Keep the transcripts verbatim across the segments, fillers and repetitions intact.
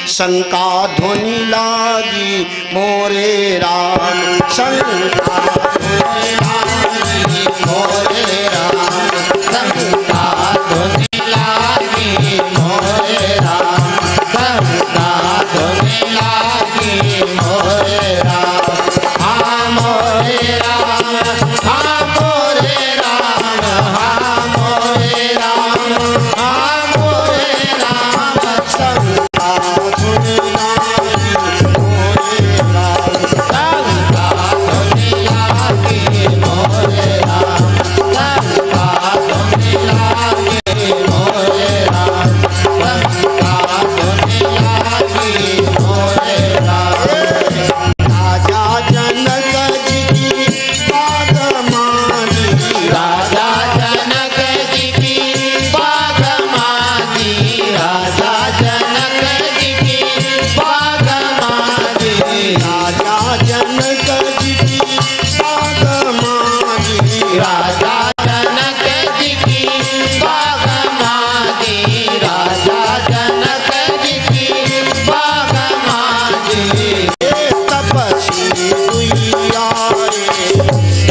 शंका ध्वनि लागी मोरे राम, शंका ध्वनि लागी मोरे राम, शंका ध्वनि लागी मोरे राम, शंका ध्वनि लागी मोरे राम। हाँ मोरे राम, हाँ मोरे राम, हाँ मोरे राम, हाँ मोरे राम, शंका ध्वनि लागी मोरे राम, शंका ध्वनि लागी मोरे राम, शंका ध्वनि लागी मोरे राम, शंका ध्वनि लागी मोरे राम। राजा जनक जी की बात मानी, राजा जनक जी की बात मानी, राजा जनक जी की बात मानी, राजा जनक जी की बात मानी, राजा जनक जी की बात मानी, राजा जनक जी की बात मानी। ये तपस्वी दुइया रे,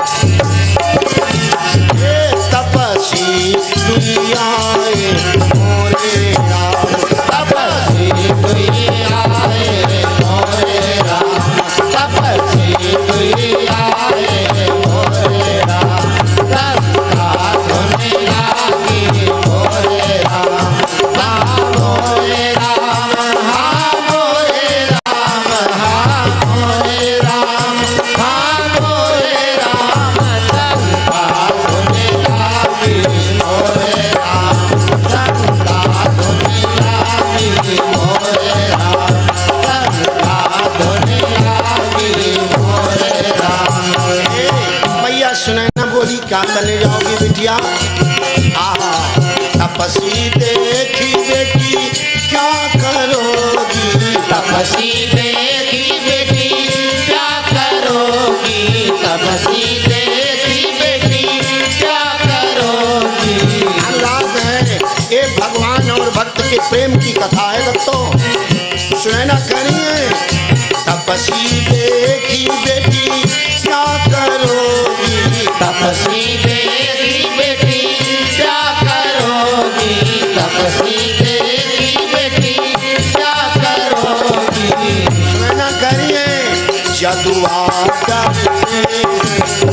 ये तपस्वी दुइया रे मोरे राम, तपस्वी दुइया रे मोरे राम, तपस्वी दुइया रे मोरे राम, शंका ध्वनि लागी मोरे राम, हाँ मोरे राम, हाँ मोरे राम, हाँ मोरे राम, हाँ मोरे राम, शंका ध्वनि लागी मोरे राम, शंका ध्वनि लागी मोरे राम, शंका ध्वनि लागी मोरे राम। मैया सुनैना बोली क्या करने जाओगी बिटिया? आहा तपस्वी देखी बेटी क्या करोगी, तपस्वी देखी बेटी क्या करोगी, तपस्वी देखी बेटी क्या करोगी। अंदाज है ये भगवान और भक्त के प्रेम की कथा है दोस्तों। सुनैना कह रही है तपस्वी देखी बेटी क्या करोगी, तपस्वी देखी बेटी क्या करोगी, तपस्वी देखी बेटी क्या करोगी। सुनैना कह रही है जदुआ डरते हैं,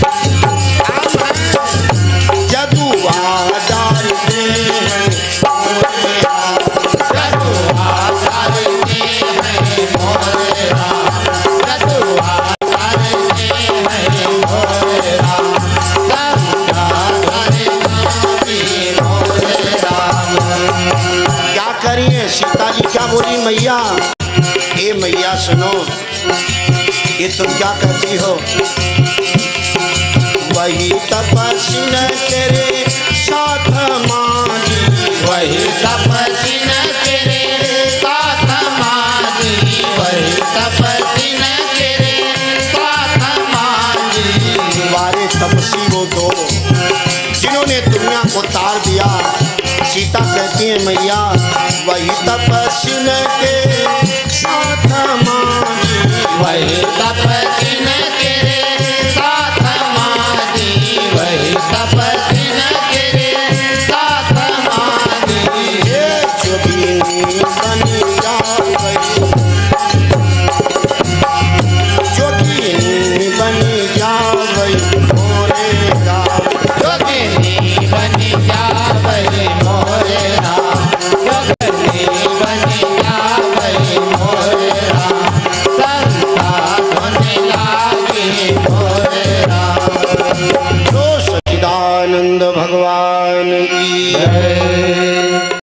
जदुआ डरते हैं मोरे राम, जदुआ डरते हैं मोरे राम, जदुआ डरते हैं मोरे राम, शंका ध्वनि लागी मोरे राम। क्या करिए? सीता जी क्या बोली मैया? ए मैया सुनो, ये तुम क्या कहती हो? वही तपस्वी न तेरे साथ मानी, वही तपस्वी न तेरे साथ मानी, वही तपस्वी न तेरे साथ मानी। तुम्हारे तपस्वी वो दो जिन्होंने दुनिया को तार दिया। सीता कहती है मैया वही तपस्वी न तेरे साथ मानी, वही तपस्वी न तेरे साथ मानी, वही तपस्वी न तेरे साथ मानी। ये जोगिनी बनी जावई, जोगिनी बनी जावई